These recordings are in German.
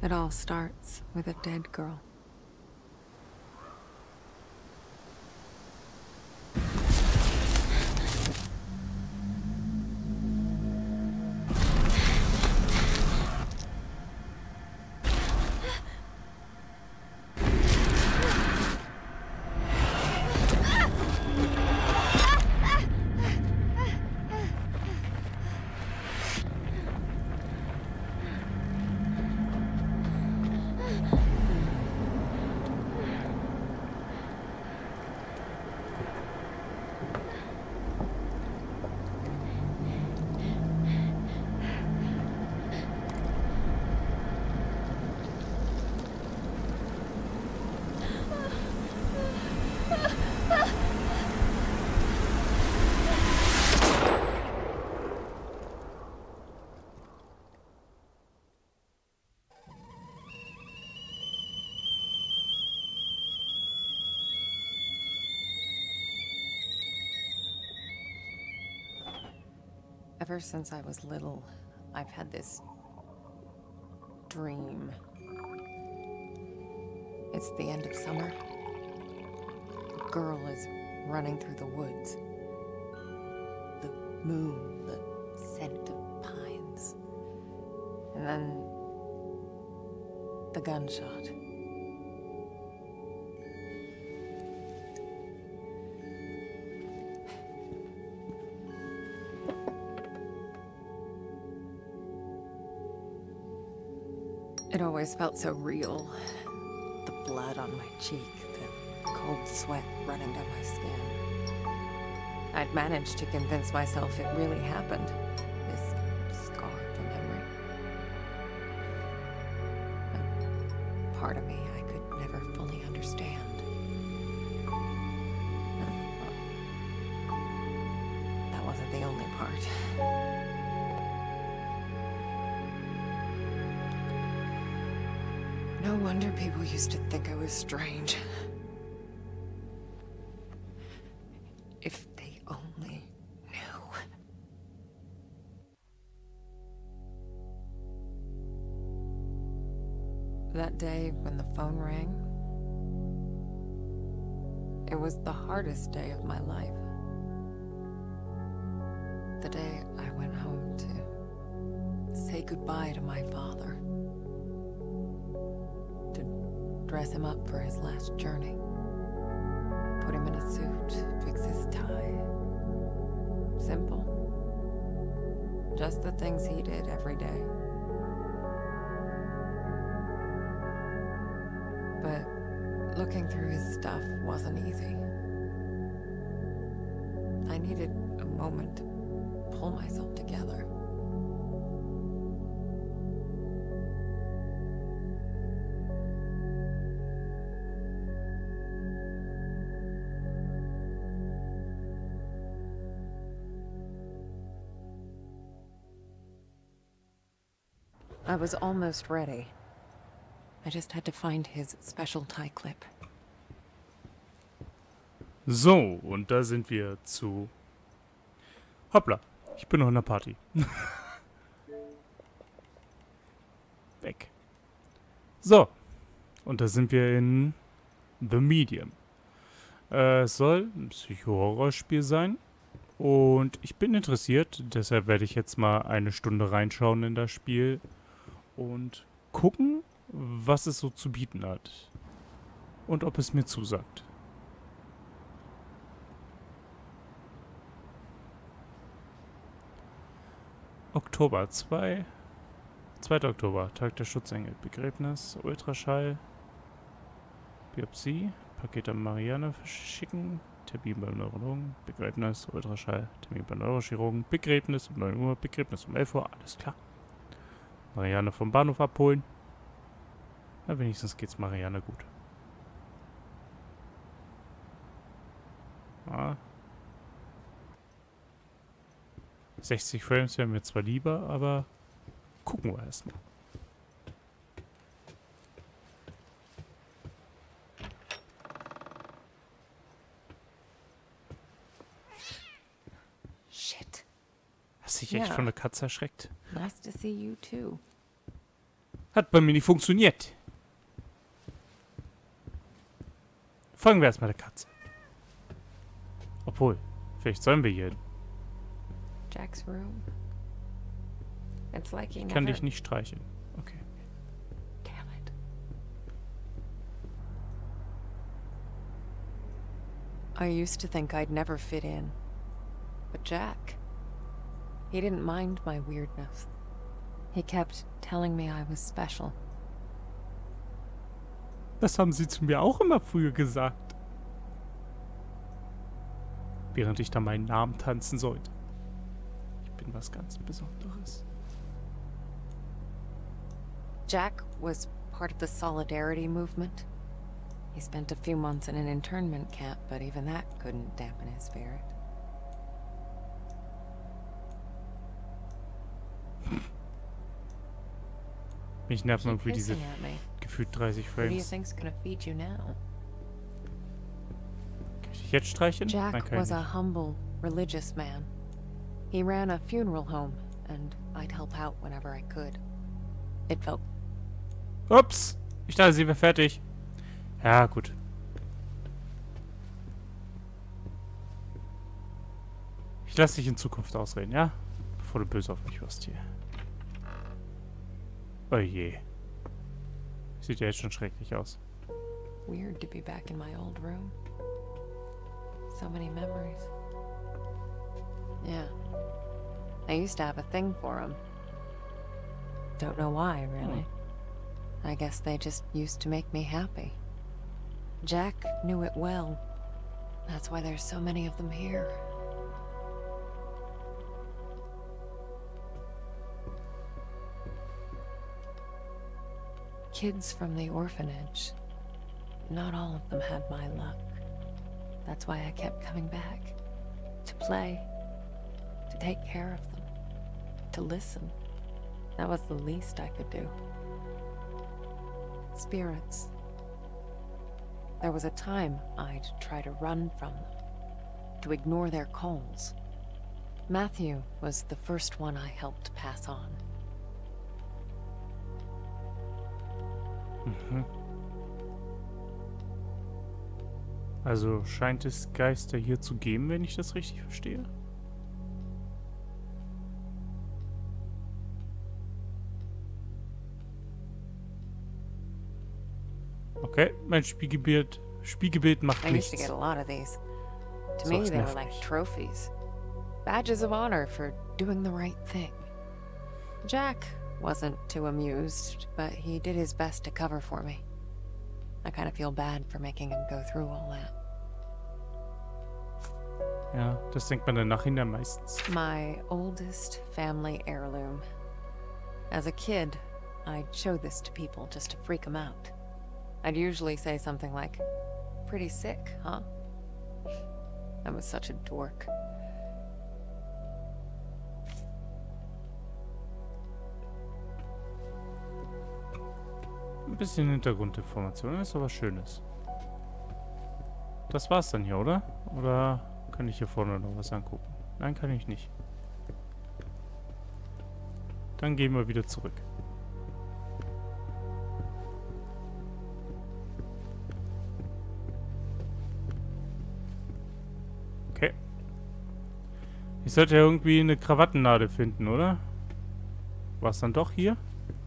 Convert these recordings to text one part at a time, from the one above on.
It all starts with a dead girl. Ever since I was little, I've had this dream. It's the end of summer. A girl is running through the woods. The moon, the scent of pines. And then the gunshot. It always felt so real. The blood on my cheek, the cold sweat running down my skin. I'd managed to convince myself it really happened. This scar of a memory. A part of me I could never fully understand. That wasn't the only part. No wonder people used to think I was strange. If they only knew. That day when the phone rang, it was the hardest day of my life. The day I went home to say goodbye to my father. Dress him up for his last journey. Put him in a suit, fix his tie. Simple. Just the things he did every day. But looking through his stuff wasn't easy. I needed a moment to pull myself together. I was almost ready. I just had to find his special tie clip. So, und da sind wir zu... Hoppla, ich bin noch in der Party. Weg. So, und da sind wir in The Medium. Es soll ein Psycho-Horror-Spiel sein. Und ich bin interessiert, deshalb werde ich jetzt mal eine Stunde reinschauen in das Spiel. Und gucken, was es so zu bieten hat. Und ob es mir zusagt. Oktober 2. 2. Oktober, Tag der Schutzengel. Begräbnis, Ultraschall, Biopsie, Paket an Marianne verschicken, Termin beim Neurologen, Begräbnis, Ultraschall, Termin beim Neurochirurgen, Begräbnis um 9 Uhr, Begräbnis um 11 Uhr, alles klar. Marianne vom Bahnhof abholen. Na, wenigstens geht's Marianne gut. Ah. 60 Frames wären mir zwar lieber, aber gucken wir erstmal. Shit. Hast dich echt von der Katze erschreckt? Nice to see you too. Hat bei mir nicht funktioniert. Folgen wir erstmal der Katze. Obwohl, vielleicht sollen wir hier hin. Jack's room. It's like he Kann never... dich nicht streicheln. Okay. Damn it. I used to think I'd never fit in. But Jack, he didn't mind my weirdness. He kept telling me I was special. Das haben sie zu mir auch immer früher gesagt. Während ich da meinen Namen tanzen sollte. Ich bin was ganz Besonderes. Jack was part of the Solidarity movement. He spent a few months in an internment camp, but even that couldn't dampen his spirit. Mich nerven Keep irgendwie diese hissing at me. gefühlt 30 Who do you Frames. think's gonna feed you now? Kann ich dich jetzt streicheln? Nein, Jack kann ich was a nicht. humble, religious man. He ran a funeral home, and I'd help out whenever I could. It felt Ups! Ich dachte, sie wäre fertig. Ja, gut. Ich lasse dich in Zukunft ausreden, ja? Bevor du böse auf mich wirst hier. Oh je. Sieht ja jetzt schon schrecklich aus. weird to be back in my old room. So many memories. Yeah. I used to have a thing for him. Don't know why, really. I guess they just used to make me happy. Jack knew it well. That's why there's so many of them here. Kids from the orphanage. Not all of them had my luck. That's why I kept coming back. To play. To take care of them. To listen. That was the least I could do. Spirits. There was a time I'd try to run from them. To ignore their calls. Matthew was the first one I helped pass on. Mhm. Also scheint es Geister hier zu geben, wenn ich das richtig verstehe. Okay, mein Spiegelbild macht I used to nichts. get a lot of these. To So me, it's they were nervig. like trophies. Badges of honor for doing the right thing. Jack wasn't too amused, but he did his best to cover for me. I kind of feel bad for making him go through all that. Ja, das denkt man dann nachher meistens. My oldest family heirloom. As a kid, I'd show this to people just to freak them out. I'd usually say something like, "Pretty sick, huh?" I was such a dork. Ein bisschen Hintergrundinformation, ist aber Schönes. Das war's dann hier, oder? Oder kann ich hier vorne noch was angucken? Nein, kann ich nicht. Dann gehen wir wieder zurück. Okay. Ich sollte ja irgendwie eine Krawattennadel finden, oder? War es dann doch hier?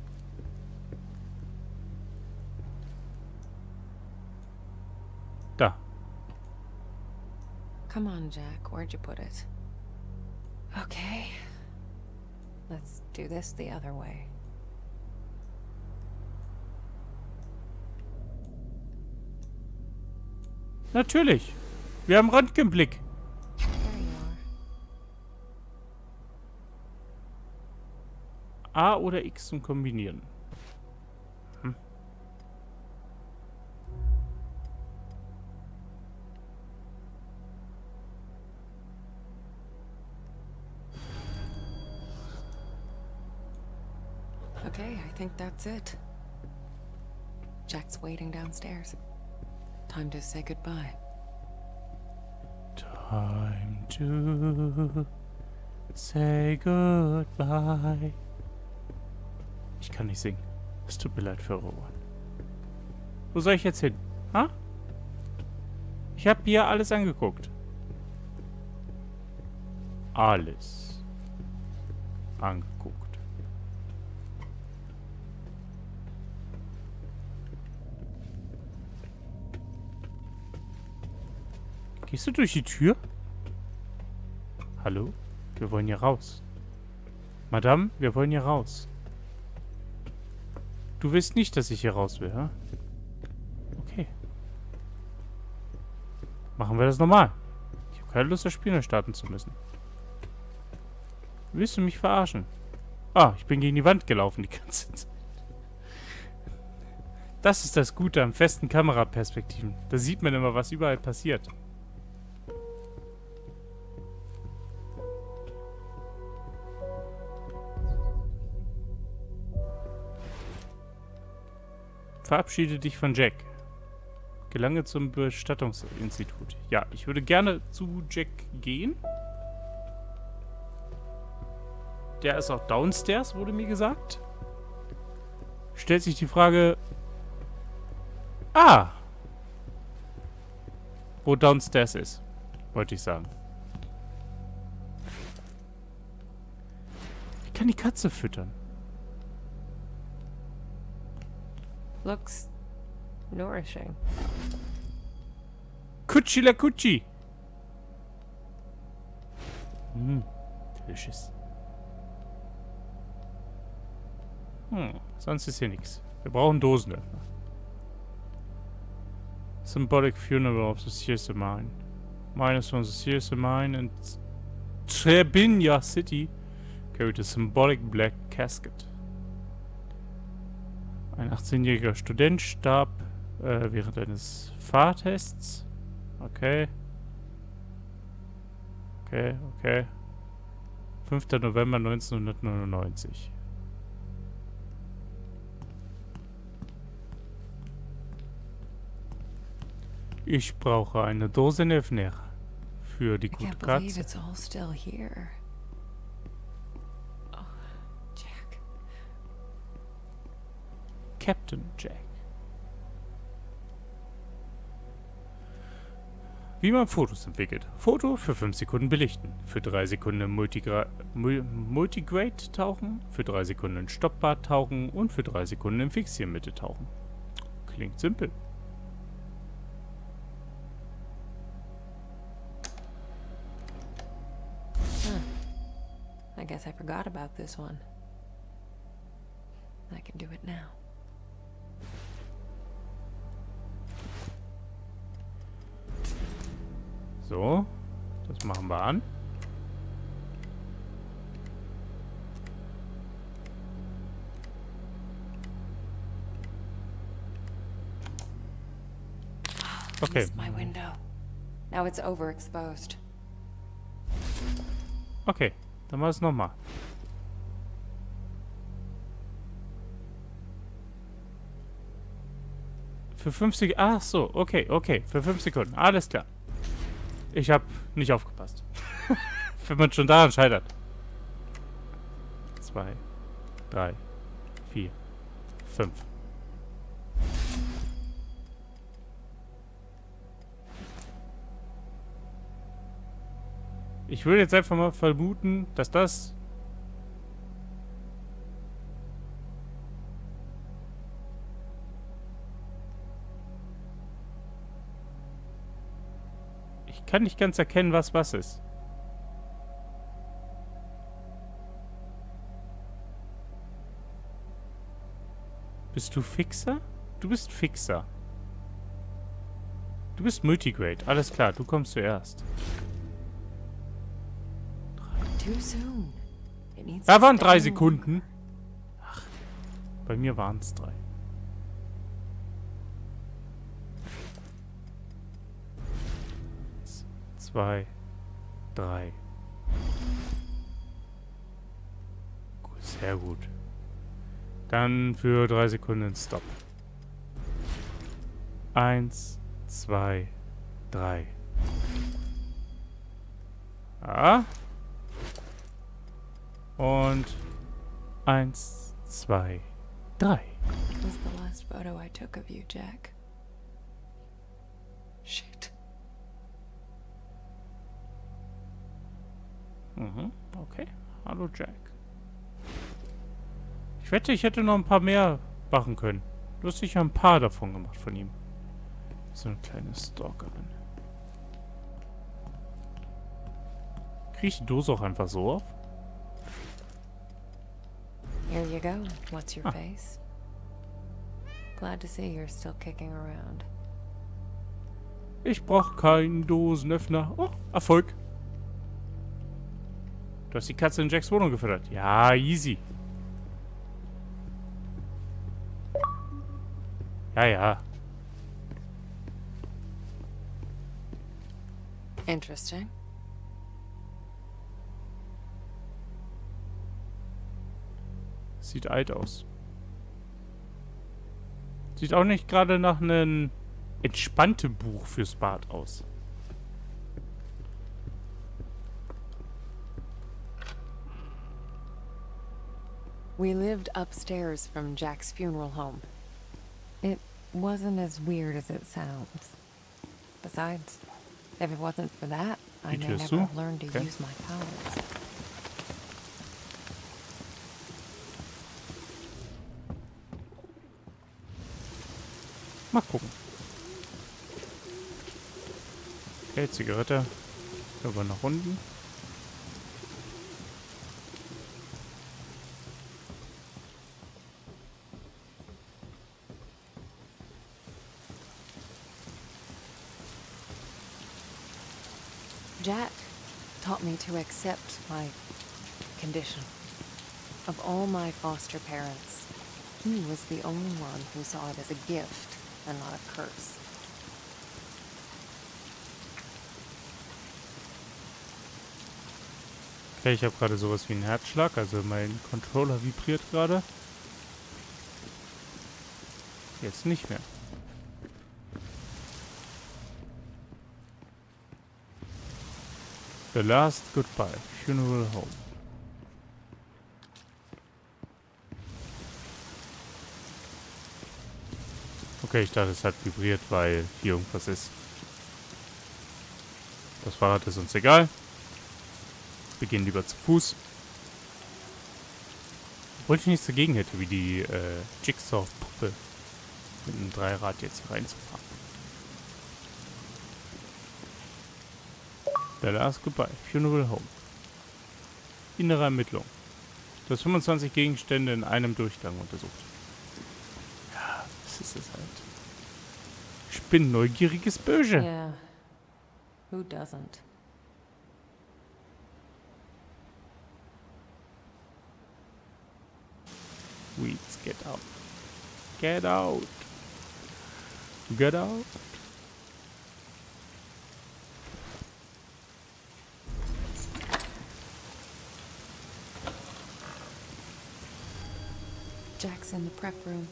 Da. Come on, Jack. Where'd you put it? Okay. Let's do this the other way. Natürlich. Wir haben Röntgenblick. There you are. A oder X zum Kombinieren. Hm. Okay, I think that's it. Jack's waiting downstairs. Time to say goodbye. Time to say goodbye. Ich kann nicht singen. Es tut mir leid für eure Ohren. Wo soll ich jetzt hin? Ha? Ich habe hier alles angeguckt. Alles angeguckt. Gehst du durch die Tür? Hallo? Wir wollen hier raus. Madame, wir wollen hier raus. Du willst nicht, dass ich hier raus will, ha? Okay. Machen wir das normal. Ich habe keine Lust, das Spiel neu starten zu müssen. Willst du mich verarschen? Ah, ich bin gegen die Wand gelaufen die ganze Zeit. Das ist das Gute an festen Kameraperspektiven. Da sieht man immer, was überall passiert. Verabschiede dich von Jack. Gelange zum Bestattungsinstitut. Ja, ich würde gerne zu Jack gehen. Der ist auch downstairs, wurde mir gesagt. Stellt sich die Frage... Ah! Wo downstairs ist, wollte ich sagen. Ich kann die Katze füttern. Looks nourishing. Kutschi la Kutschi. Delicious. Sonst ist hier nichts. Wir brauchen Dosenöffner. Symbolic funeral of the Sears Mine. Miners from the Sears Mine in Trebinja City carried a symbolic black casket. Ein 18-jähriger Student starb während eines Fahrtests. Okay. Okay. 5. November 1999. Ich brauche eine Dosenöffner für die gute Katze. It's all still here. Oh, Jack. Captain Jack. Wie man Fotos entwickelt. Foto für 5 Sekunden belichten. Für 3 Sekunden im Multigrade tauchen. Für 3 Sekunden in Stoppbar tauchen. Und für 3 Sekunden in Fixiermitte tauchen. Klingt simpel. I guess I forgot about this one. I can do it now. So, das machen wir an. Okay. Missed my window. Now it's overexposed. Okay, dann machen wir es nochmal. Für 5 Sekunden. Ach so, okay. Für 5 Sekunden. Alles klar. Ich habe nicht aufgepasst. Wenn man schon daran scheitert. 2, 3, 4, 5. Ich würde jetzt einfach mal vermuten, dass das... Ich kann nicht ganz erkennen, was ist. Bist du Fixer? Du bist Fixer. Du bist Multigrade. Alles klar, du kommst zuerst. Too soon. It needs Da to waren stay 3 Sekunden. Ach, bei mir waren es 3. Zwei, 3. Gut, sehr gut. Dann für 3 Sekunden Stop. 1, 2, 3. Ja. Und 1, 2, 3. was the last photo I took of you, Jack. Shit. Mhm, okay. Hallo, Jack. Ich wette, ich hätte noch ein paar mehr machen können. Du hast sicher ein paar davon gemacht von ihm. So eine kleine Stalkerin. Krieg ich die Dose auch einfach so auf? Here you go. What's your face? Glad to see you're still kicking around. Ich brauche keinen Dosenöffner. Oh, Erfolg. Du hast die Katze in Jacks Wohnung gefüttert. Ja, easy. Ja, ja. Interesting. Sieht alt aus. Sieht auch nicht gerade nach einem entspannten Buch fürs Bad aus. We lived upstairs from Jack's funeral home. It wasn't as weird as it sounds. Besides, if it wasn't for that, I may never have learned to use my powers. Mal gucken. Okay, Zigarette. Aber nach unten. Jack taught me to accept my condition. Of all my foster parents, he was the only one who saw it as a gift and not a curse. Okay, ich habe gerade sowas wie einen Herzschlag, also mein Controller vibriert gerade. Jetzt nicht mehr. The Last Goodbye, Funeral Home. Okay, ich dachte, es hat vibriert, weil hier irgendwas ist. Das Fahrrad ist uns egal. Wir gehen lieber zu Fuß. Obwohl ich nichts dagegen hätte, wie die Jigsaw-Puppe mit einem Dreirad jetzt hier reinzufahren. The Last Goodbye, Funeral Home. Innere Ermittlung. Du hast 25 Gegenstände in einem Durchgang untersucht. Ja, das ist es halt. Ich bin neugieriges Böse. Yeah. Who doesn't? Weeds, get out. Get out. Get out. Jack's in the prep room.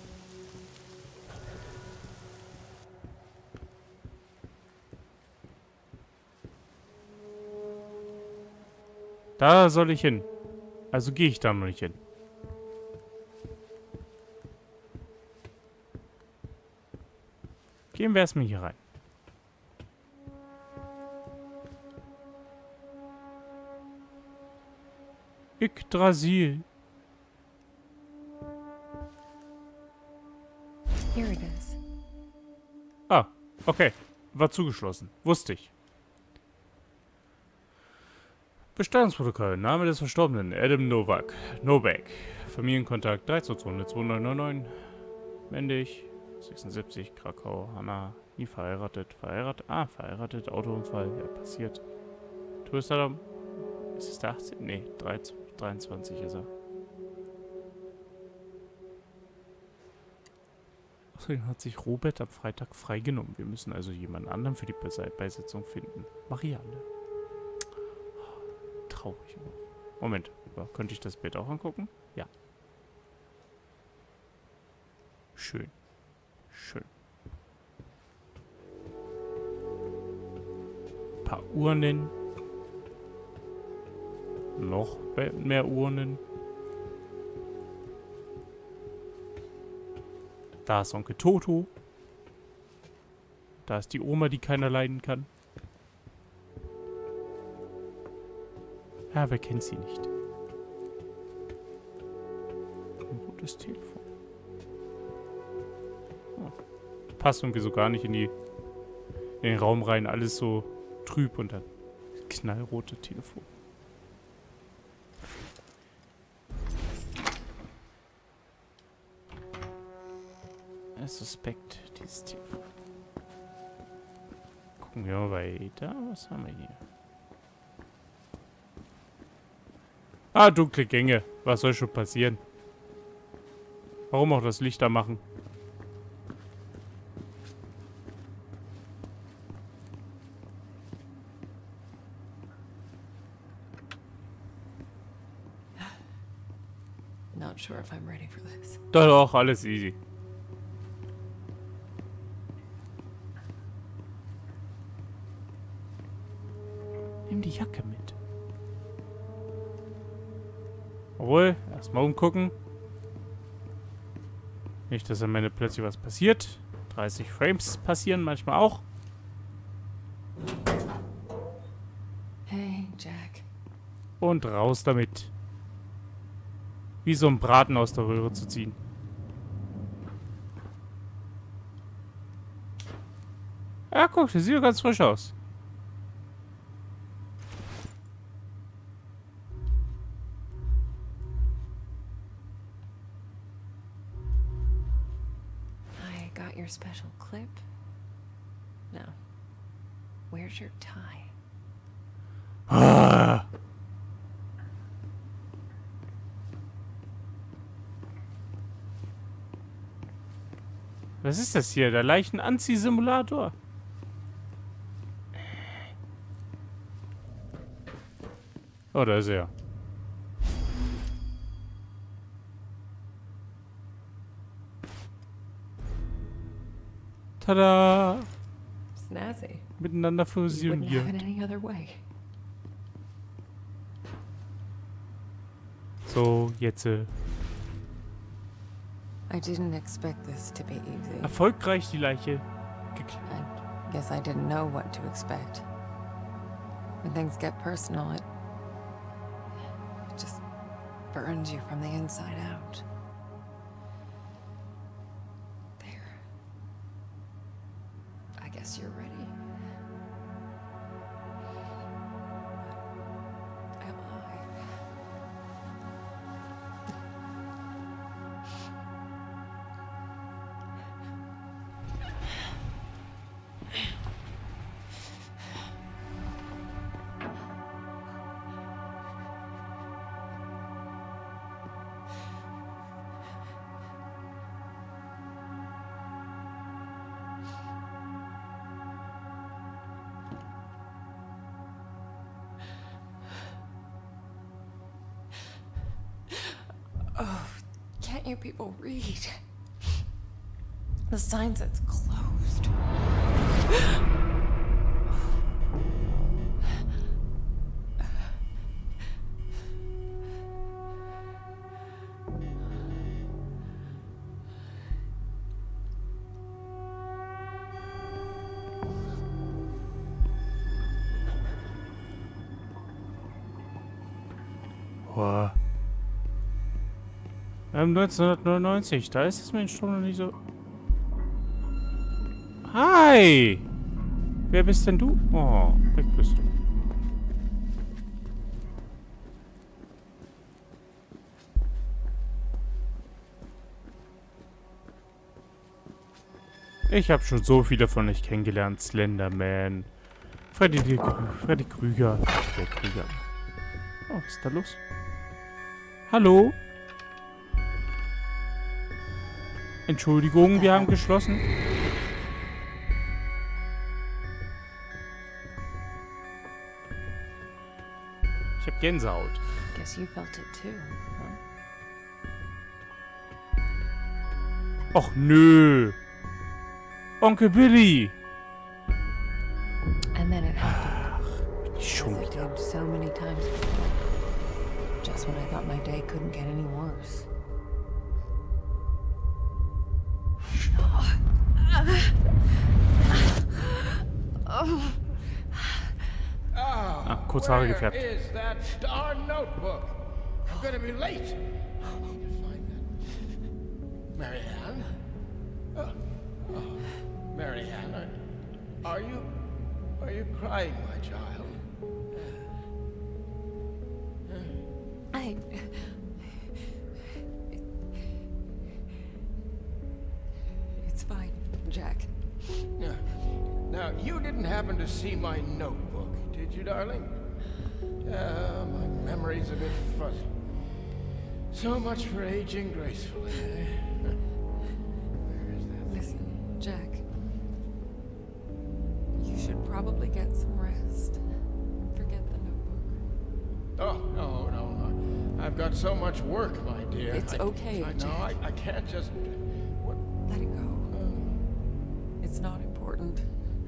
Da soll ich hin. Also gehe ich da noch nicht hin. Gehen wir erstmal hier rein. Yggdrasil. Here it is. Ah, okay. War zugeschlossen. Wusste ich. Bestattungsprotokoll. Name des Verstorbenen. Adam Novak. Familienkontakt 3222999. Männlich. 76. Krakau. Hanna. Nie verheiratet. Verheiratet. Ah, verheiratet. Autounfall. Ja, passiert. Touristadam. Ist es der 18? Nee, 23 ist er. Außerdem hat sich Robert am Freitag freigenommen. Wir müssen also jemand anderen für die Beisetzung finden. Marianne. Traurig. Moment. Ja, könnte ich das Bild auch angucken? Ja. Schön. Schön. Ein paar Urnen. Noch mehr Urnen. Da ist Onkel Toto. Da ist die Oma, die keiner leiden kann. Ja, wer kennt sie nicht? Ein rotes Telefon. Oh. Passt irgendwie so gar nicht in den Raum rein. Alles so trüb und dann knallrote Telefon. Suspekt, dieses Telefon. Gucken wir mal weiter. Was haben wir hier? Ah, dunkle Gänge. Was soll schon passieren? Warum auch das Licht da machen? Not sure if I'm ready for this. Doch, alles easy. Nimm die Jacke mit. Obwohl, erstmal umgucken. Nicht, dass am Ende plötzlich was passiert. 30 Frames passieren manchmal auch. Hey, Jack. Und raus damit. Wie so ein Braten aus der Röhre zu ziehen. Ja, guck, der sieht doch ganz frisch aus. I got your special clip? No. Where's your tie? Ah. Was ist das hier? Der Leichenanziehsimulator? Oh, da ist er. Tada! Snazzy. Miteinander You wouldn't have fusioniert. it any other way. So, jetzt I didn't expect this to be easy. erfolgreich die Leiche geklärt. I guess I didn't know what to expect. When things get personal, it just burns you from the inside out. There. I guess you're ready. But am I? Oh, can't you people read? The sign says closed. Boah. 1999, da ist es mit den Strom noch nicht so... Hi! Wer bist denn du? Oh, weg bist du. Ich habe schon so viele von euch kennengelernt. Slenderman, Freddy Krüger. Der Krüger. Oh, was ist da los? Hallo? Entschuldigung, wir haben geschlossen. Ich hab Gänsehaut. Guess you felt it too, huh? Och nö. Onkel Billy. And then it happened. Schon As it wieder. did so many times before. Just when I thought my day couldn't get any worse. Kurze Haare Where gefärbt. is that darn notebook? I'm gonna be late. I need to find that. Marianne? Marianne, are you crying, my child? It's fine, Jack. Now, you didn't happen to see my notebook, did you, darling? My memory's a bit fuzzy. So much for aging gracefully, eh? Where is that? Listen, Jack. You should probably get some rest. Forget the notebook. Oh, no. I've got so much work, my dear. It's okay, Jack. I can't just... What? Let it go. It's not important.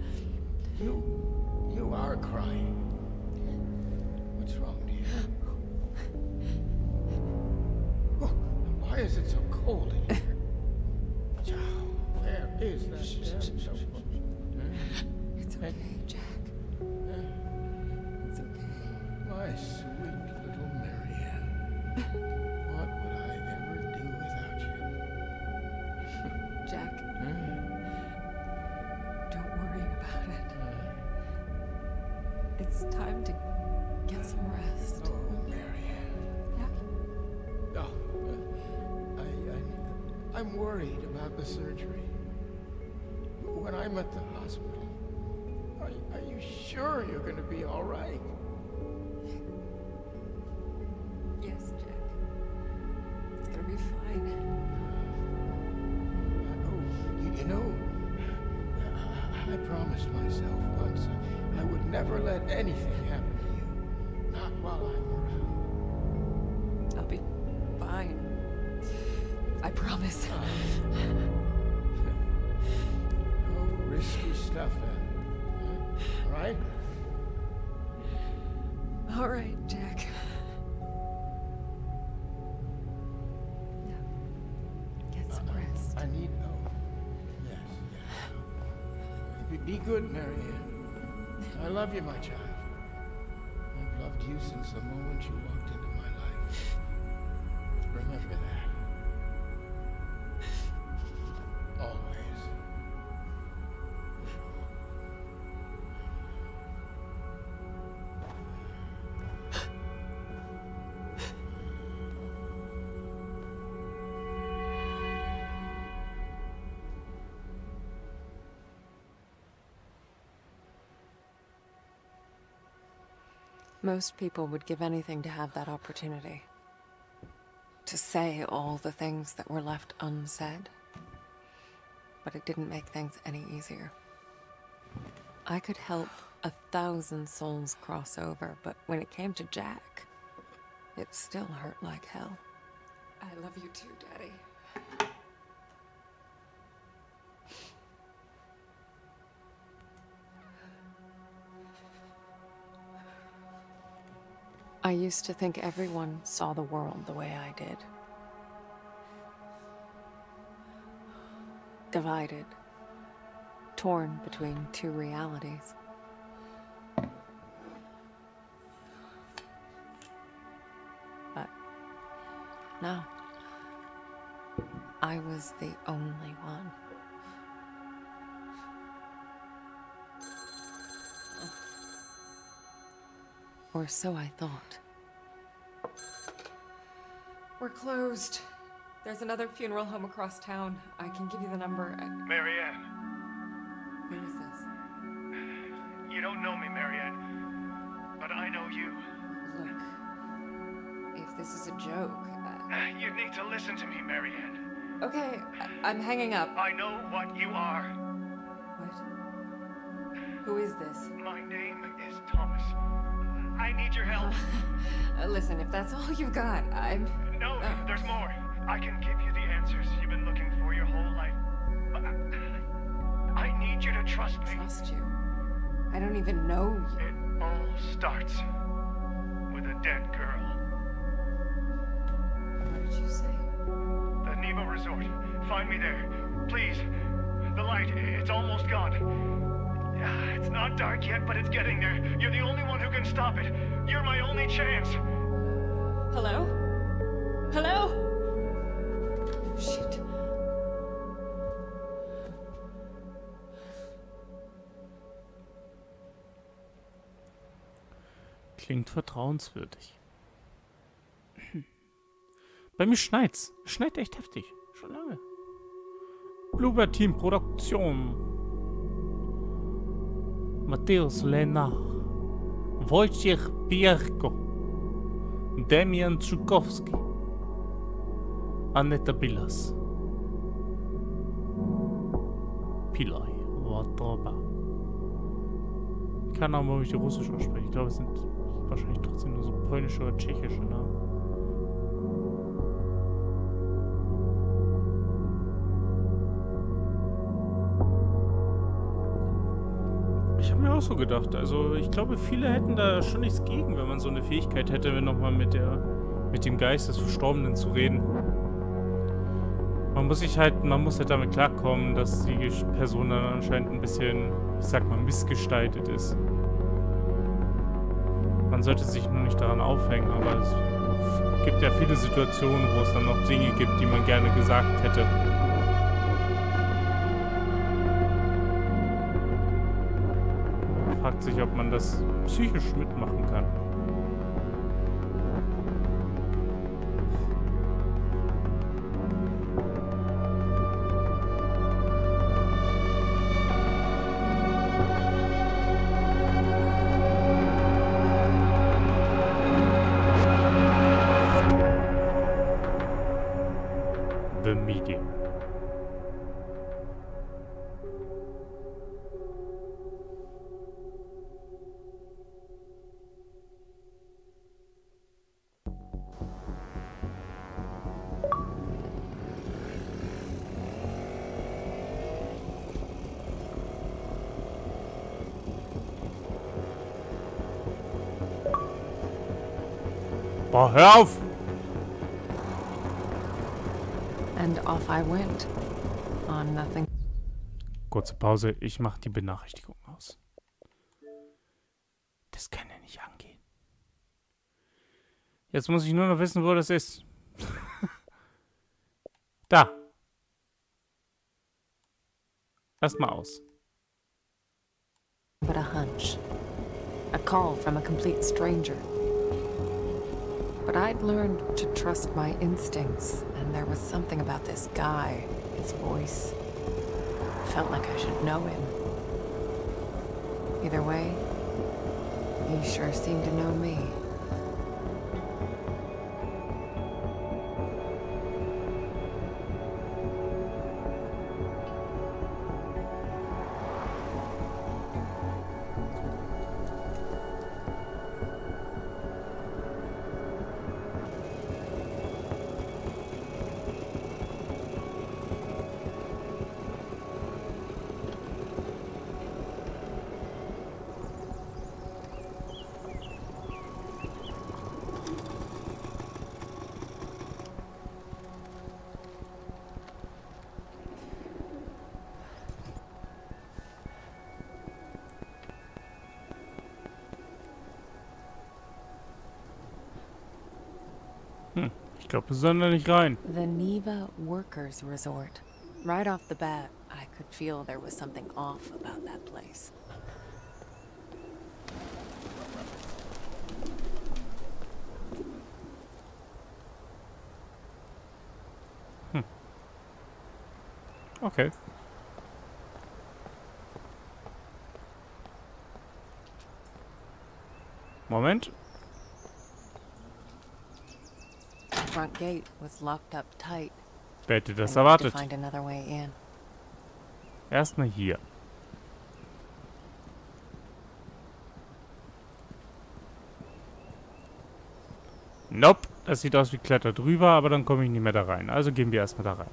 You are crying. What's wrong, dear? Oh, why is it so cold in here? Where is that damn notebook? It's okay, Jack. It's okay. My sweet little Marianne. What would I ever do without you? Jack, don't worry about it. It's time to get some rest. Oh, Marianne. Yeah? I'm worried about the surgery. When I'm at the hospital, are you sure you're going to be all right? Yes, Jack. It's gonna be fine. You know, I promised myself once I would never let anything happen to you. Not while I'm around. I'll be fine. I promise. No risky stuff, then. All right? All right, Jack. Now, get some rest. I need... Oh, yes. Be good, Marianne. I love you, my child. I've loved you since the moment you walked into my life. Remember that. Always. Most people would give anything to have that opportunity. To say all the things that were left unsaid. But it didn't make things any easier. I could help 1,000 souls cross over, but when it came to Jack, it still hurt like hell. I love you too, Daddy. I used to think everyone saw the world the way I did. Divided. Torn between two realities. But no. I was the only one. Or so I thought. We're closed. There's another funeral home across town. I can give you the number. Marianne. Who is this? You don't know me, Marianne. But I know you. Look, if this is a joke... You need to listen to me, Marianne. Okay, I'm hanging up. I know what you are. What? Who is this? My name is Thomas. I need your help. Listen, if that's all you've got, I'm... No, there's more. I can give you the answers you've been looking for your whole life. But I need you to trust me. Trust you? I don't even know you. It all starts with a dead girl. What did you say? The Neva Resort. Find me there. Please. The light, it's almost gone. Yeah, it's not dark yet, but it's getting there. You're the only one who can stop it. You're my only chance. Hello? Hello? Shit. Klingt vertrauenswürdig. Bei mir schneit's. Es schneit echt heftig. Schon lange. Bluebird Team Produktion. Matthäus Lena. Wojciech Pierko. Damian Czukowski. Aneta Bilas. Pilai. Watroba. Keine Ahnung, ob ich die Russisch ausspreche. Ich glaube, es sind wahrscheinlich trotzdem nur so polnische oder tschechische Namen. Ich habe mir auch so gedacht, also ich glaube, viele hätten da schon nichts gegen, wenn man so eine Fähigkeit hätte, nochmal mit dem Geist des Verstorbenen zu reden. Man muss halt damit klarkommen, dass die Person dann anscheinend ein bisschen, ich sag mal, missgestaltet ist. Man sollte sich nur nicht daran aufhängen, aber es gibt ja viele Situationen, wo es dann noch Dinge gibt, die man gerne gesagt hätte. Fragt sich, ob man das psychisch mitmachen kann. The Medium. Boah, hör auf! And off I went. On nothing. Kurze Pause, ich mache die Benachrichtigung aus. Das kann ja nicht angehen. Jetzt muss ich nur noch wissen, wo das ist. Da. Erstmal aus. But a hunch. A call from a complete stranger. But I'd learned to trust my instincts, and there was something about this guy, his voice. Felt like I should know him. Either way, he sure seemed to know me. Ich glaube, wir sollen da nicht rein. The Neva Workers Resort. Right off the bat, I could feel there was something off about that place. Okay. Moment. The front gate was locked up tight. Wer hätte das I needed to erwartet? find another way in. Erstmal hier. Nope. Das sieht aus wie Kletter drüber, aber dann komme ich nicht mehr da rein. Also gehen wir erstmal da rein.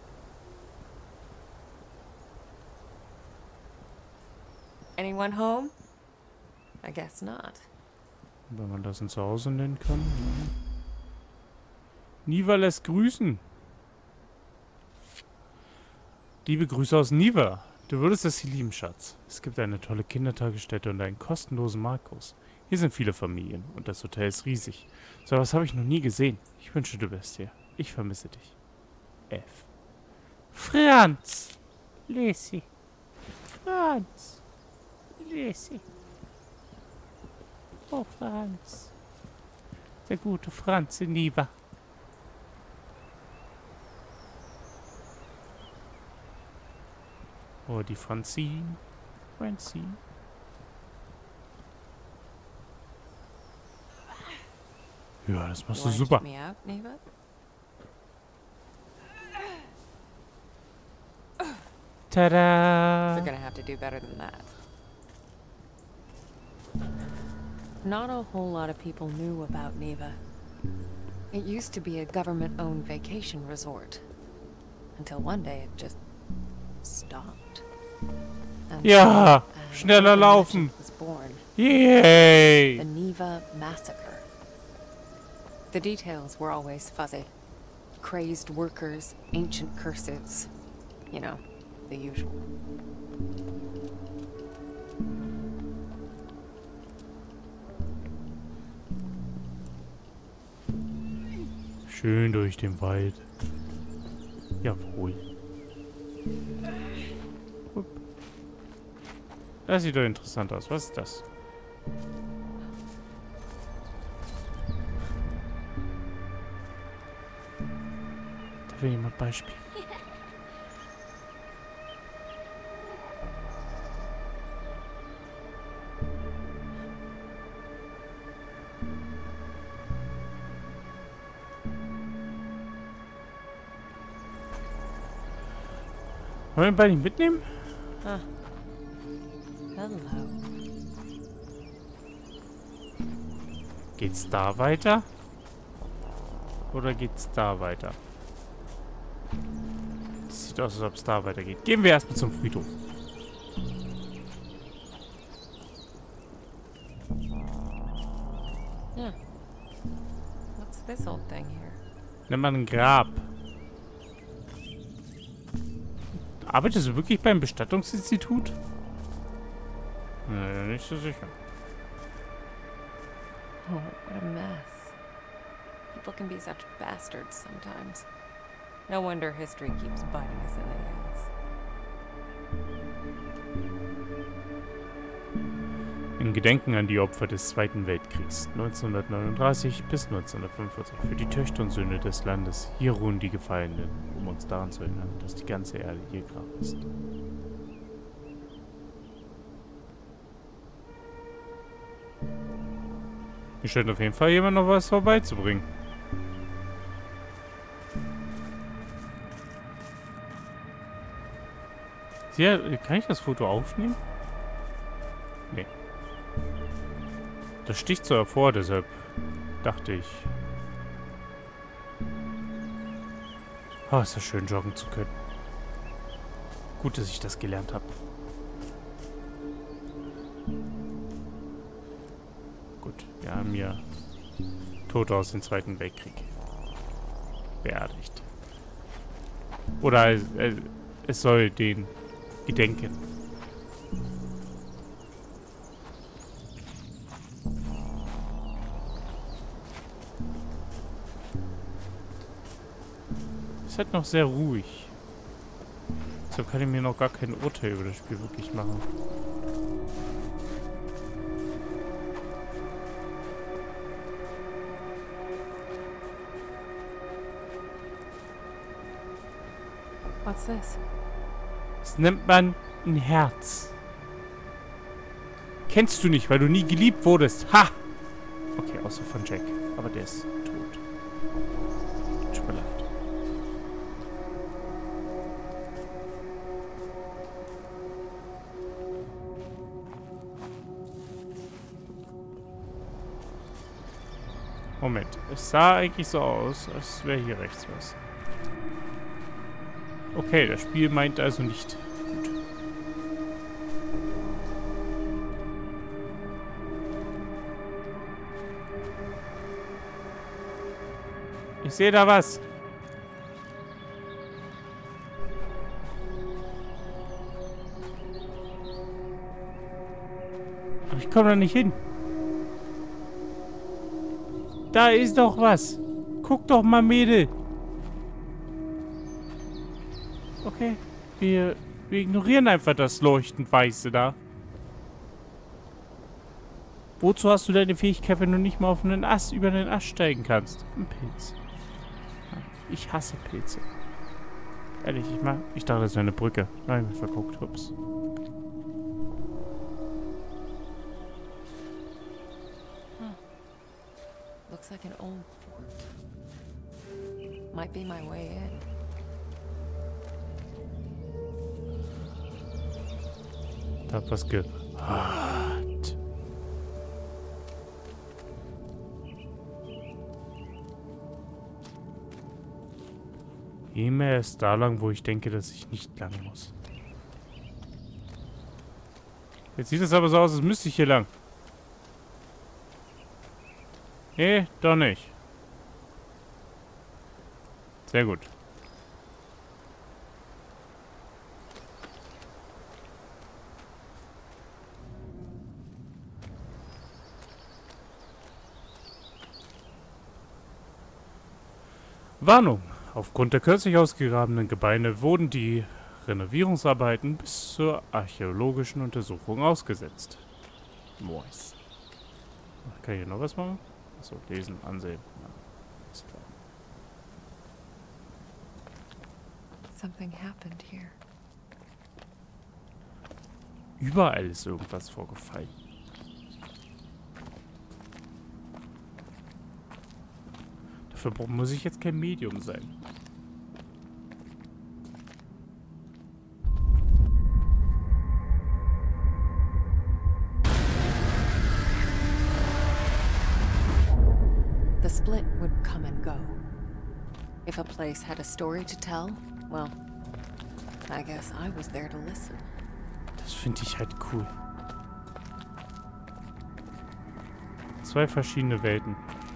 Anyone home? I guess not. Wenn man das ein Zuhause nennen kann. Niva lässt grüßen. Liebe Grüße aus Niva. Du würdest es hier lieben, Schatz. Es gibt eine tolle Kindertagesstätte und einen kostenlosen Markus. Hier sind viele Familien und das Hotel ist riesig. So etwas habe ich noch nie gesehen. Ich wünsche, du wärst hier. Ich vermisse dich. F. Franz! Lesi. Franz! Lesi. Oh, Franz. Der gute Franz in Niva. Oh, die Franzine. Francine. Ja, das machst du You wanna super. keep me out, Neva? Tada! You're gonna have to do better than that. Not a whole lot of people knew about Neva. It used to be a government-owned vacation resort. Until one day it just stopped. And Ja, so, schneller another laufen. legend was born. Yay! The Neva Massacre. The details were always fuzzy. Crazed workers, ancient curses. You know, the usual. Schön durch den Wald. Jawohl. Hup. Das sieht doch interessant aus. Was ist das? Da will jemand Beispiel. Wollen wir beide nicht mitnehmen? Ah. Hello. Geht's da weiter? Oder geht's da weiter? Das sieht aus, als ob es da weitergeht. Gehen wir erstmal zum Friedhof. Yeah. What's this old thing here? Nennt man ein Grab. Arbeitest du wirklich beim Bestattungsinstitut? Nicht so sicher. Oh, what a mess. People can be such bastards sometimes. No wonder history keeps biting us in the ass. In Gedenken an die Opfer des Zweiten Weltkriegs 1939 bis 1945 für die Töchter und Söhne des Landes. Hier ruhen die Gefallenen, um uns daran zu erinnern, dass die ganze Erde ihr Grab ist. Hier scheint auf jeden Fall jemand noch was vorbeizubringen. Hier, kann ich das Foto aufnehmen? Nee. Das sticht so hervor, deshalb dachte ich. Oh, ist das schön, joggen zu können. Gut, dass ich das gelernt habe. Gut, wir haben hier Tote aus dem Zweiten Weltkrieg beerdigt. Oder es soll den gedenken. Es ist halt noch sehr ruhig. Deshalb kann ich mir noch gar kein Urteil über das Spiel wirklich machen. What's this? Das nennt man ein Herz. Kennst du nicht, weil du nie geliebt wurdest. Ha! Okay, außer von Jack. Aber der ist tot. Tut mir leid. Moment. Es sah eigentlich so aus, als wäre hier rechts was. Okay, das Spiel meint also nicht gut. Ich sehe da was. komme da nicht hin. Da ist doch was. Guck doch mal, Mädel. Okay. Wir ignorieren einfach das leuchtend Weiße da. Wozu hast du deine Fähigkeit, wenn du nicht mal auf einen Ast, über den Ast steigen kannst? Ein Pilz. Ich hasse Pilze. Ehrlich, ich dachte, das wäre eine Brücke. Nein, ich bin verguckt. Ups. Looks like an old fort. Might be my way in. Da hat was gehört. Immer ist da lang, wo ich denke, dass ich nicht lang muss. Jetzt sieht es aber so aus, als müsste ich hier lang. Nee, doch nicht. Sehr gut. Warnung. Aufgrund der kürzlich ausgegrabenen Gebeine wurden die Renovierungsarbeiten bis zur archäologischen Untersuchung ausgesetzt. Mois. Kann ich hier noch was machen? Achso, lesen, ansehen. Ja, ist klar. Something happened here. Überall ist irgendwas vorgefallen. Dafür muss ich jetzt kein Medium sein. The split would come and go. If a place had a story to tell, well, I guess I was there to listen. Das finde ich halt cool. 2 verschiedene Welten.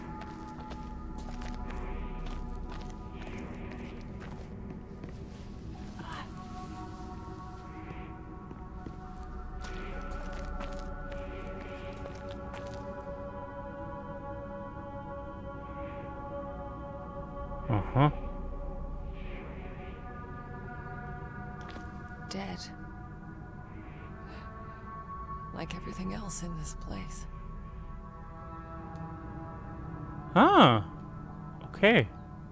Aha. Dead. Like everything else in this place. Ah. Okay.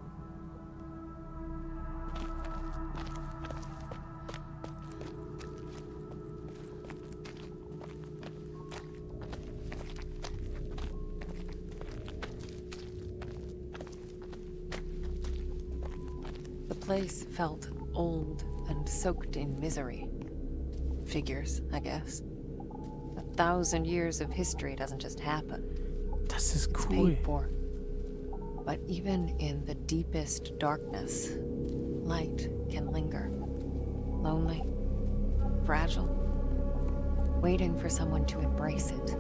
The place felt old and soaked in misery. Figures, I guess. 1,000 years of history doesn't just happen. Das ist It's cool. paid for. But even in the deepest darkness, light can linger. Lonely, fragile, waiting for someone to embrace it.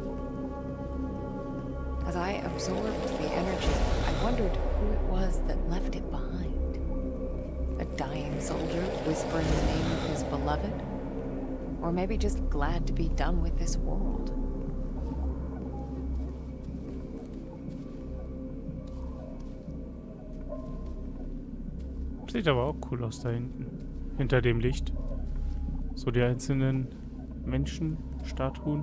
As I absorbed the energy, I wondered who it was that left it behind. A dying soldier whispering the name of his beloved? Or maybe just glad to be done with this world. Sieht aber auch cool aus da hinten. Hinter dem Licht. So die einzelnen Menschenstatuen.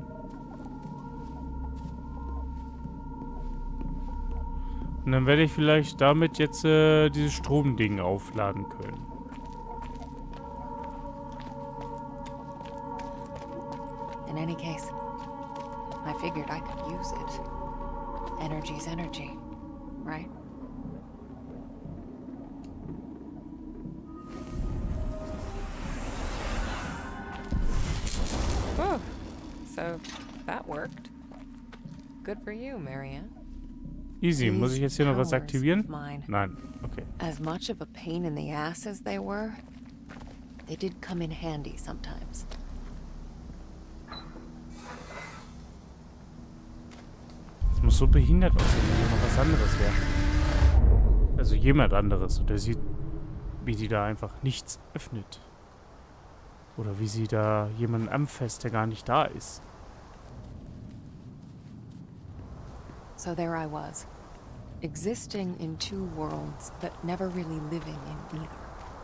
Und dann werde ich vielleicht damit jetzt dieses Stromding aufladen können. In any case, I figured I could use it. Energy's energy, right? Whew. So that worked. Good for you, Marianne. Easy. Muss ich jetzt hier noch was These aktivieren? powers of mine, Nein. Okay. as much of a pain in the ass as they were, they did come in handy sometimes. Das muss so behindert aussehen, wenn da noch was anderes wäre. Also jemand anderes. Und der sieht, wie sie da einfach nichts öffnet. Oder wie sie da jemanden anfasst, der gar nicht da ist. So there I was, existing in two worlds, but never really living in either.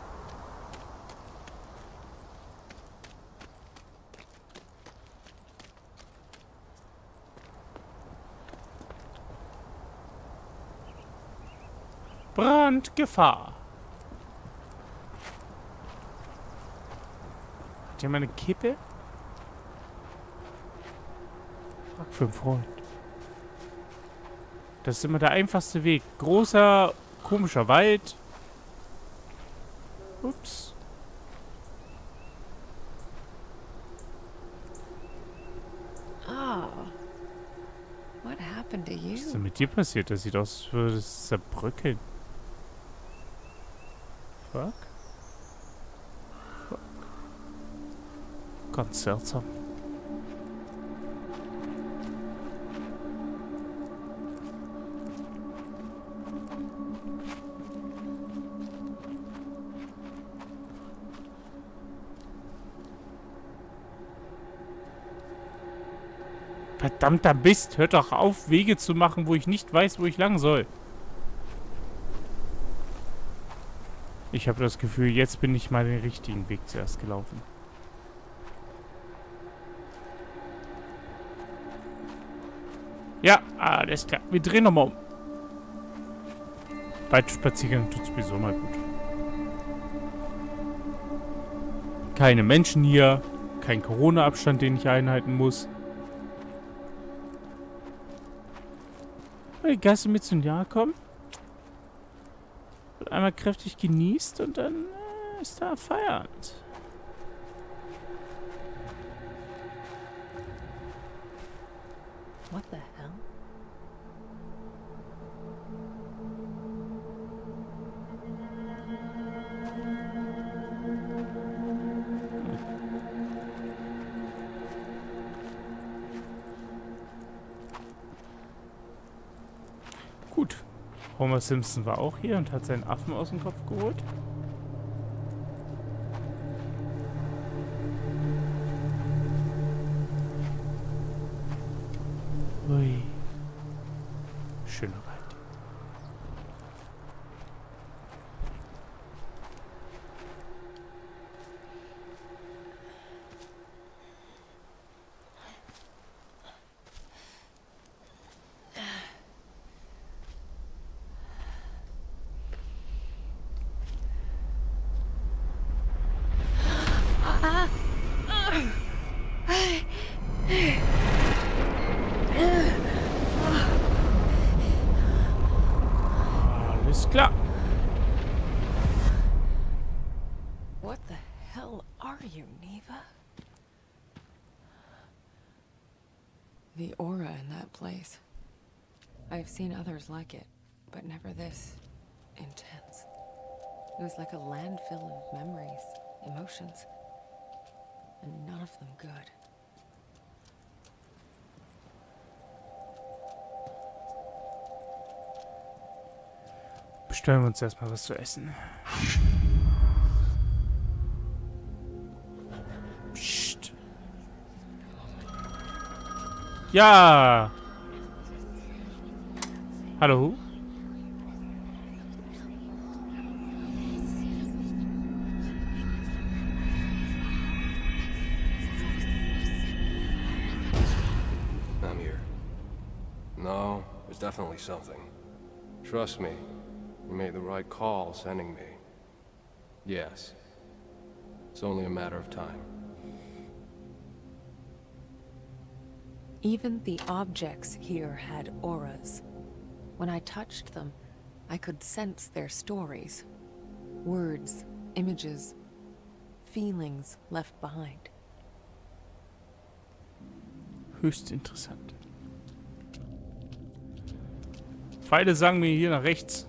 Brandgefahr. Hat jemand eine Kippe? Frag für einen Freund. Das ist immer der einfachste Weg. Großer, komischer Wald. Ups. Oh. What happened to Was ist you? denn mit dir passiert? Das sieht aus, als würde es zerbröckeln. Fuck. Fuck. Ganz seltsam. Verdammter Mist, hört doch auf, Wege zu machen, wo ich nicht weiß, wo ich lang soll. Ich habe das Gefühl, jetzt bin ich mal den richtigen Weg zuerst gelaufen. Ja, alles klar. Wir drehen nochmal um. Waldspaziergang tut sowieso mal gut. Keine Menschen hier. Kein Corona-Abstand, den ich einhalten muss. Die Geister mit zu nahe kommen. Wird einmal kräftig genießt und dann ist da Feierabend. What the hell? Gut. Homer Simpson war auch hier und hat seinen Affen aus dem Kopf geholt. Ui. Schöner Wald. Alles klar. What the hell are you, Neva? The aura in that place. I've seen others like it, but never this intense. It was like a landfill of memories, emotions, and none of them good. Bestellen wir uns erstmal was zu essen. Psst. Ja. Hallo? I'm here. No, there's definitely something. Trust me, you made the right call sending me. Yes. It's only a matter of time. Even the objects here had auras. When I touched them, I could sense their stories. Words, images, feelings left behind. Höchst interessant. Pfeile sagen mir hier nach rechts.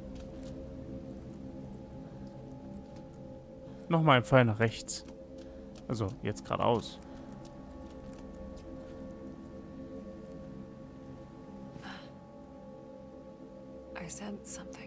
Nochmal ein Pfeil nach rechts. Also, jetzt geradeaus. I sense something.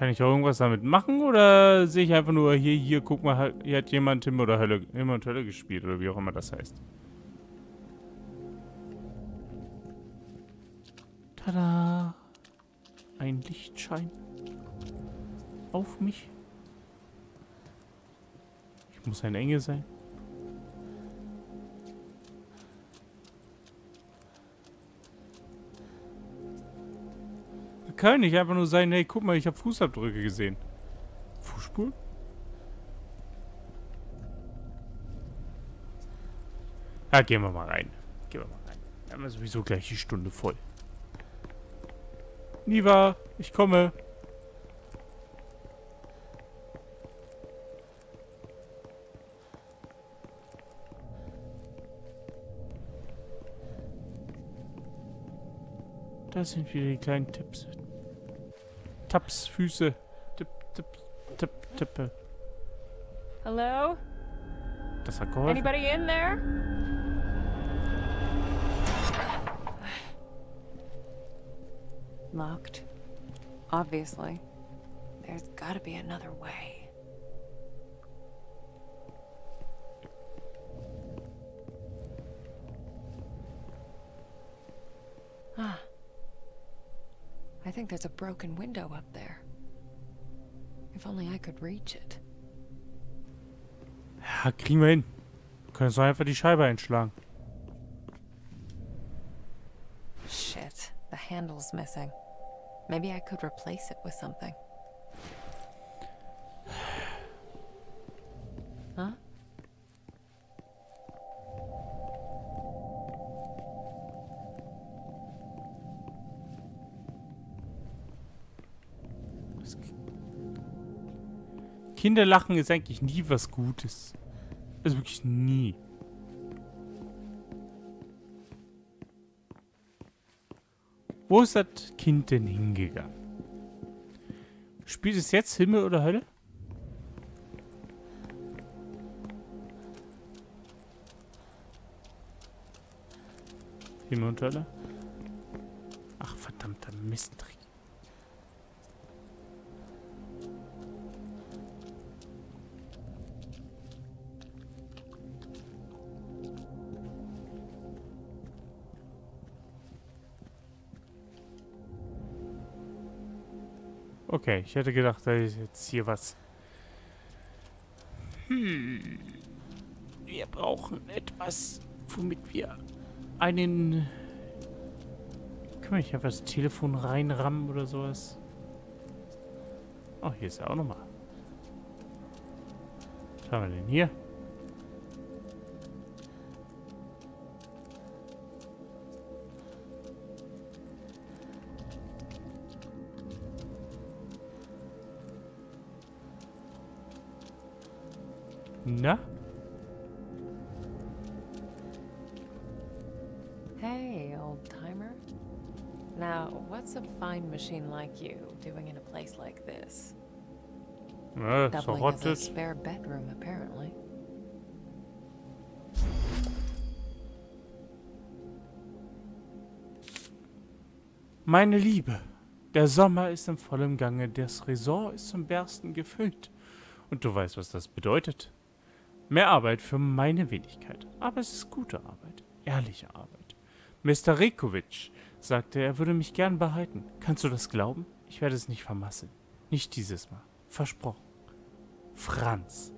Kann ich auch irgendwas damit machen oder sehe ich einfach nur, hier, guck mal, hier hat jemand Himmel und Hölle gespielt oder wie auch immer das heißt. Tada! Ein Lichtschein auf mich. Ich muss ein Engel sein. Kann nicht einfach nur sein, hey, guck mal, ich habe Fußabdrücke gesehen. Fußspuren? Ja, gehen wir mal rein. Wir haben ja sowieso gleich die Stunde voll. Niva, ich komme. Da sind wieder die kleinen Tipps. Tapsfüße. Tippe. Hello? Das hat geholfen. Anybody in there? Locked. Obviously. There's gotta be another way. Ah. I think there's a broken window up there. If only I could reach it. Ja, kriegen wir hin. Wir können so einfach die Scheibe einschlagen. Shit, the handle's missing. Maybe I could replace it with something. Huh? Kinderlachen ist eigentlich nie was Gutes. Also wirklich nie. Wo ist das Kind denn hingegangen? Spielt es jetzt Himmel oder Hölle? Himmel und Hölle? Ach, verdammter Misttrick. Okay, ich hätte gedacht, da ist jetzt hier was. Wir brauchen etwas, womit wir einen... Können wir nicht einfach das Telefon reinrammen oder sowas? Oh, hier ist er auch nochmal. Was haben wir denn hier? Na? Hey, old timer. Now, what's a fine machine like you doing in a place like this? Doubling as a Verrottet. spare bedroom, apparently. Meine Liebe, der Sommer ist im vollen Gange, das Resort ist zum Bersten gefüllt. Und du weißt, was das bedeutet. Mehr Arbeit für meine Wenigkeit. Aber es ist gute Arbeit. Ehrliche Arbeit. Mr. Rekovic sagte, er würde mich gern behalten. Kannst du das glauben? Ich werde es nicht vermasseln. Nicht dieses Mal. Versprochen. Franz.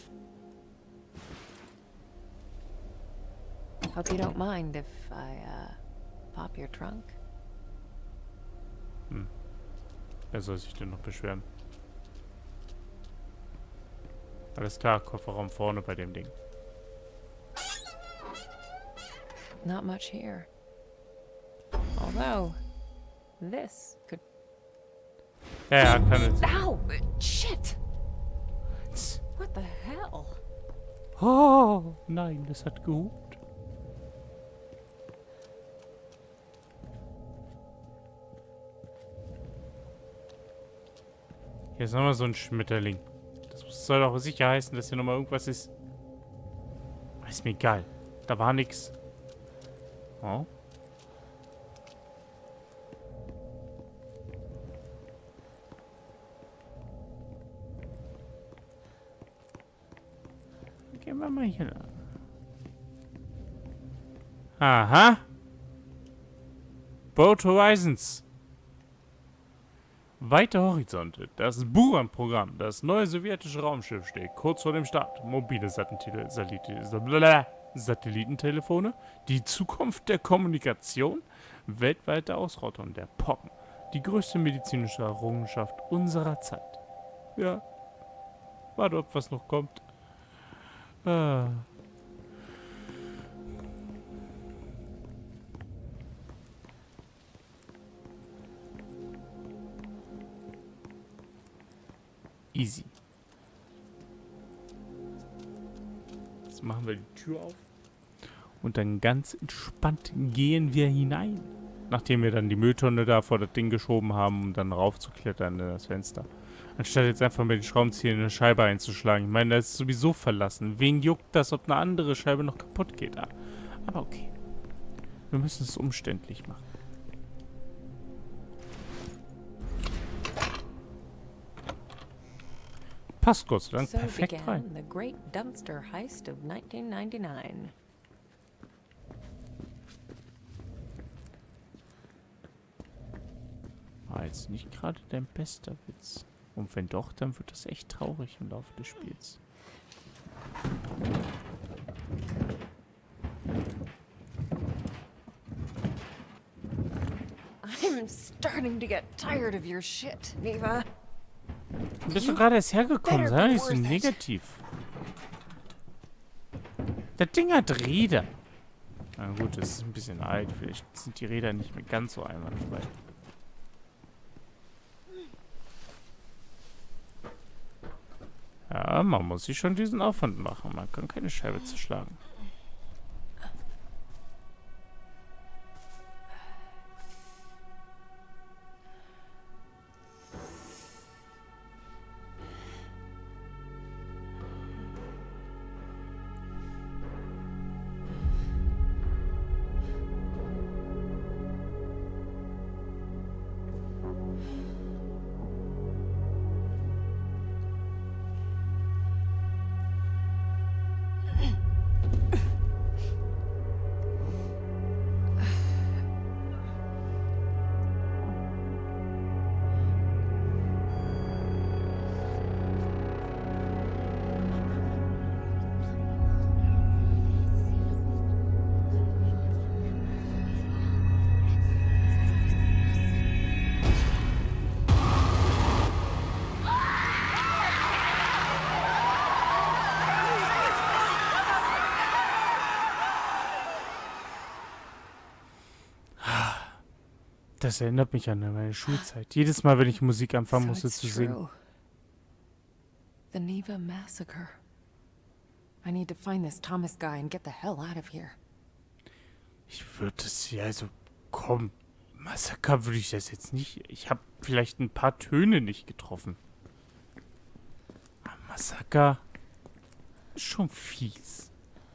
Hope you don't mind if I, pop your trunk? Wer soll sich denn noch beschweren? Alles klar, Kofferraum vorne bei dem Ding. Not much here. Although, this could... Ja, kann jetzt. Ow! Shit! What the hell? Oh, nein, das hat gehupt. Hier ist nochmal so ein Schmetterling. Das soll doch sicher heißen, dass hier nochmal irgendwas ist. Ist mir egal. Da war nix. Oh. Gehen wir mal hier lang. Aha. Boat Horizons. Weite Horizonte. Das Buran-Programm. Das neue sowjetische Raumschiff steht kurz vor dem Start. Mobile Satellitentelefone. Die Zukunft der Kommunikation. Weltweite Ausrottung der Pocken. Die größte medizinische Errungenschaft unserer Zeit. Ja. Warte, ob was noch kommt. Ah. Easy. Jetzt machen wir die Tür auf. Und dann ganz entspannt gehen wir hinein. Nachdem wir dann die Mülltonne da vor das Ding geschoben haben, um dann raufzuklettern in das Fenster. Anstatt jetzt einfach mit den Schraubenzieher in eine Scheibe einzuschlagen. Ich meine, das ist sowieso verlassen. Wen juckt das, ob eine andere Scheibe noch kaputt geht? Aber okay. Wir müssen es umständlich machen. Passt Gott sei Dank So perfekt rein. began the great dumpster heist of 1999. War jetzt nicht gerade dein bester Witz. Und wenn doch, dann wird das echt traurig im Laufe des Spiels. I'm starting to get tired of your shit, Neva. Du bist doch gerade erst hergekommen, better sei be nicht so worth it. negativ. Das Ding hat Räder. Na gut, das ist ein bisschen alt. Vielleicht sind die Räder nicht mehr ganz so einwandfrei. Ja, man muss sich schon diesen Aufwand machen. Man kann keine Scheibe zerschlagen. Das erinnert mich an meine Schulzeit. Jedes Mal, wenn ich Musik anfangen musste it's zu singen. true. The Neva massacre. I need to find this Thomas guy and get the hell out of here. Ich würde es ja, also, komm. Massaker würde ich das jetzt nicht. Ich habe vielleicht ein paar Töne nicht getroffen. Aber Massaker ist schon fies.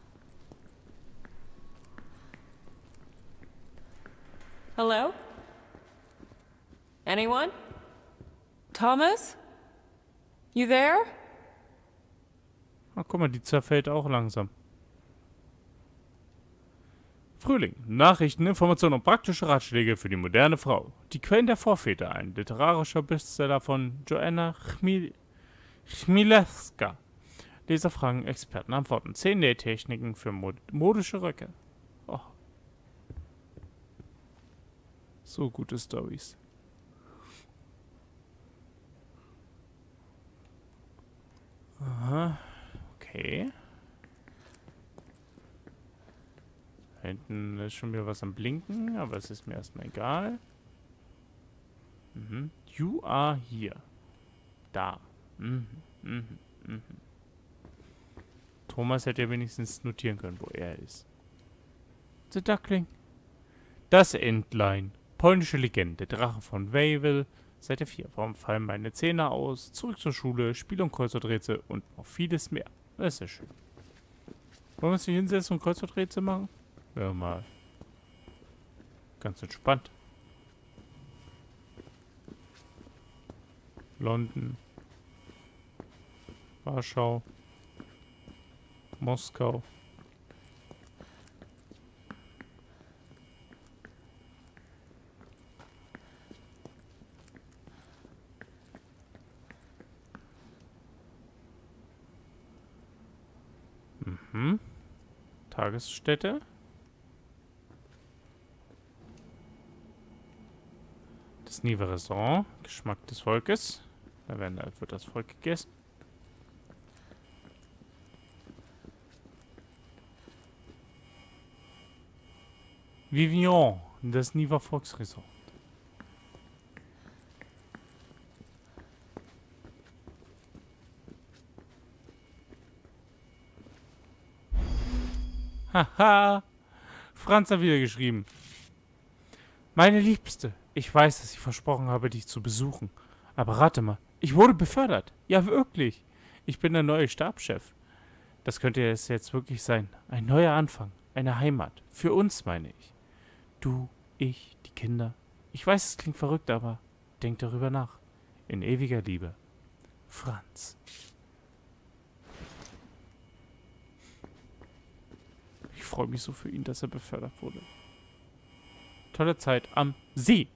Hello? Anyone? Thomas? You there? Ah, guck mal, die zerfällt auch langsam. Frühling. Nachrichten, Informationen und praktische Ratschläge für die moderne Frau. Die Quellen der Vorväter. Ein literarischer Bestseller von Joanna Chmielewska. Leserfragen, Experten antworten. 10 Nähtechniken für modische Röcke. Oh. So gute Storys. Aha. Okay. Da hinten ist schon wieder was am Blinken, aber es ist mir erstmal egal. Mhm. You are here. Da. Mhm. Mhm. Mhm. Thomas hätte ja wenigstens notieren können, wo er ist. The Duckling. Das Entlein. Polnische Legende. Drache von Wawel. Seite 4. Warum fallen meine Zähne aus? Zurück zur Schule. Spiel- und Kreuzworträtsel und noch vieles mehr. Das ist ja schön. Wollen wir uns hier hinsetzen und Kreuzworträtsel machen? Ja, mal. Ganz entspannt. London. Warschau. Moskau. Mhm. Tagesstätte. Das Nive Restaurant. Geschmack des Volkes. Wird das Volk gegessen. Vivian. Das Niver Volksresort. Haha. Franz hat wieder geschrieben. Meine Liebste, ich weiß, dass ich versprochen habe, dich zu besuchen. Aber rate mal, ich wurde befördert. Ja, wirklich. Ich bin der neue Stabschef. Das könnte es jetzt wirklich sein. Ein neuer Anfang. Eine Heimat. Für uns, meine ich. Du, ich, die Kinder. Ich weiß, es klingt verrückt, aber denk darüber nach. In ewiger Liebe. Franz. Ich freue mich so für ihn, dass er befördert wurde. Tolle Zeit am See.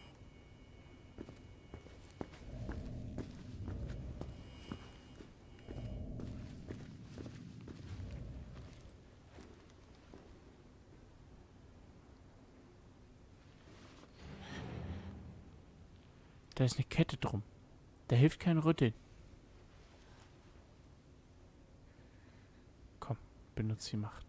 Da ist eine Kette drum. Da hilft kein Rütteln. Komm, benutze die Macht.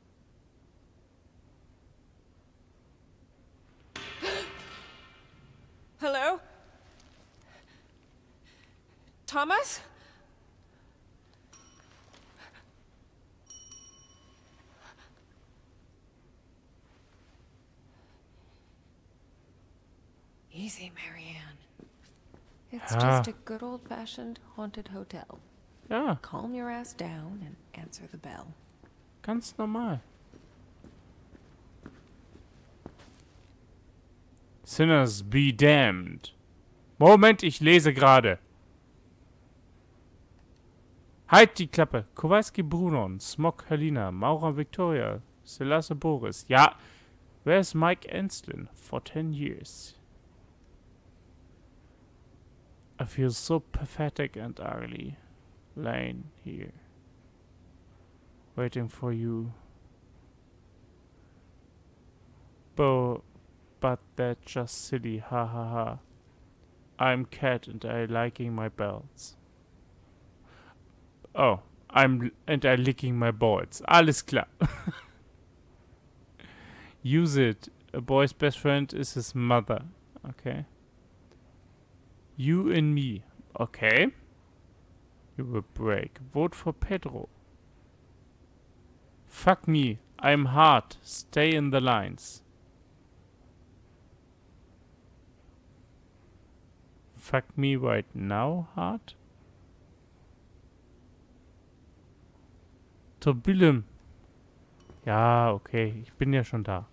Hello? Thomas? Easy, Marianne. It's just a good old-fashioned haunted hotel. Ja, Calm your ass down and answer the bell. ganz normal. Sinners be damned. Moment, ich lese gerade. Halt die Klappe. Kowalski Brunon, Smok Helena, Maurer Victoria, Selasse Boris. Ja, where's Mike Enslin? For 10 years. I feel so pathetic and ugly. Laying here. Waiting for you. But that's just silly, ha ha ha. I'm Cat and I liking my belts. Oh, I licking my balls. Alles klar. Use it. A boy's best friend is his mother. Okay. You and me. Okay. You will break. Vote for Pedro. Fuck me. I'm hard. Stay in the lines. Fuck me right now, hard? Turbulum. Ja, okay. Ich bin ja schon da.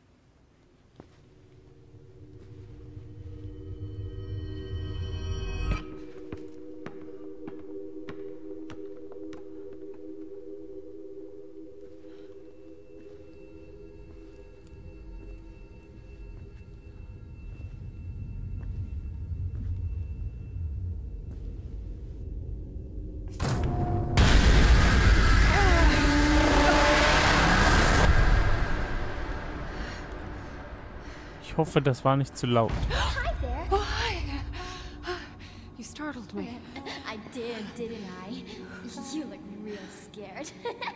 Ich hoffe, das war nicht zu laut. Hi there. Oh, hi. You startled me. I did, didn't I? You look real scared.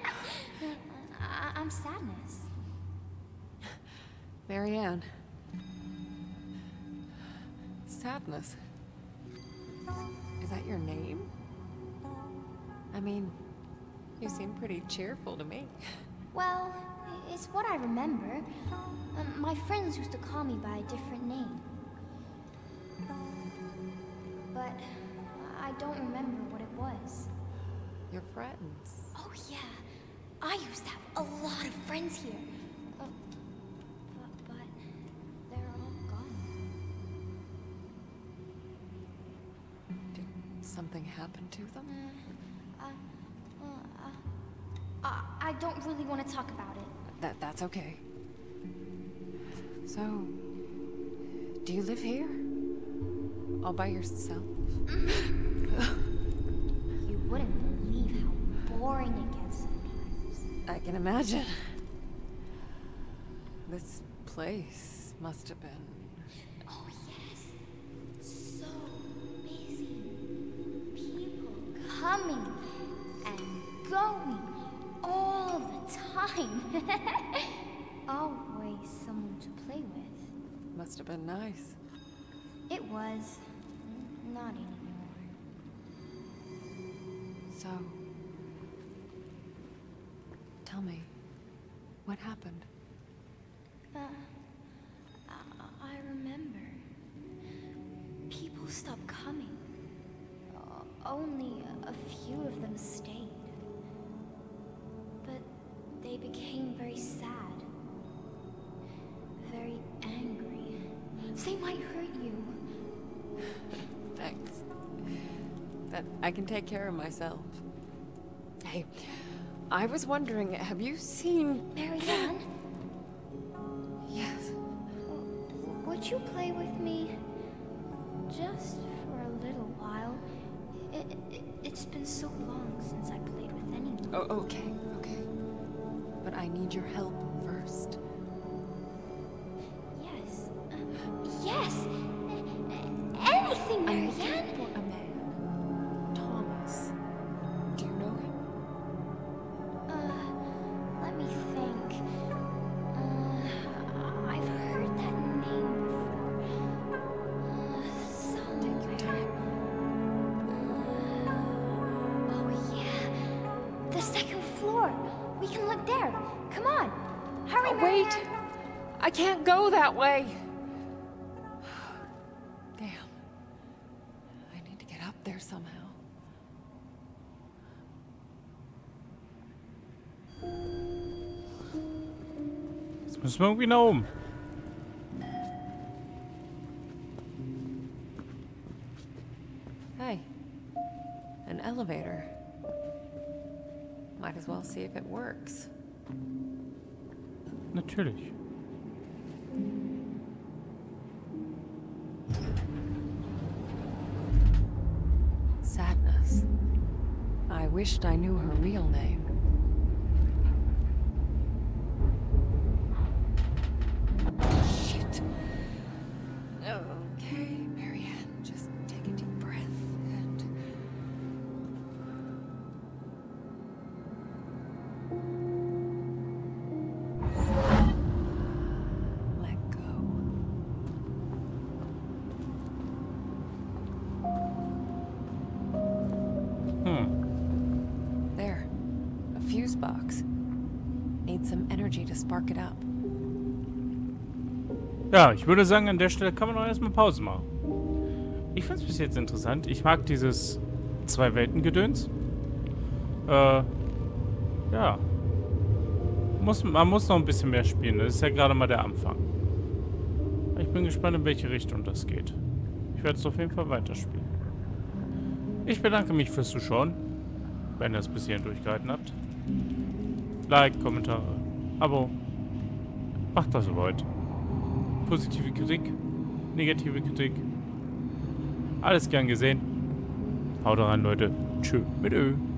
I'm Sadness. Marianne. Sadness. Is that your name? I mean, you seem pretty cheerful to me. Well, it's what I remember. My friends used to call me by a different name. But I don't remember what it was. Your friends. Oh yeah, I used to have a lot of friends here. But they're all gone. Did something happen to them? I don't really want to talk about it. That's okay. So, do you live here? All by yourself? You wouldn't believe how boring it gets sometimes. I can imagine. This place must have been... Oh yes, so busy. People coming and going all the time. Always someone to play with. Must have been nice. It was. Not anymore. So... Tell me, what happened? I remember. People stopped coming. Only a few of them stayed. But they became very sad. Very angry. They might hurt you. Thanks. But I can take care of myself. Hey, I was wondering, have you seen... Marianne, Yes. would you play with me? Just for a little while. It's been so long since I played with anyone. Oh, okay. But I need your help first. Yes. Yes! Anything, I'm looking Marianne! for a man. Thomas. Do you know him? Let me think. I've heard that name before. Somewhere. Oh yeah. The second floor. We can look there. Come on. Hurry, Oh, Marianne. wait! I can't go that way! Damn. I need to get up there somehow. Jetzt müssen wir irgendwie nach oben. Hey. An elevator. Might as well see if it works. Natürlich. Sadness. I wished I knew her real name. Shit. Okay, Marianne, just take a deep breath and... let go. There. A fuse box. Need some energy to spark it up. Ja, ich würde sagen, an der Stelle kann man auch erstmal Pause machen. Ich finde es bis jetzt interessant. Ich mag dieses Zwei-Welten-Gedöns. Ja. Man muss noch ein bisschen mehr spielen. Das ist ja gerade mal der Anfang. Ich bin gespannt, in welche Richtung das geht. Ich werde es auf jeden Fall weiterspielen. Ich bedanke mich fürs Zuschauen, wenn ihr es bis hierhin durchgehalten habt. Like, Kommentare, Abo. Macht, was ihr wollt. Positive Kritik, negative Kritik. Alles gern gesehen. Haut rein, Leute. Tschö mit Ö.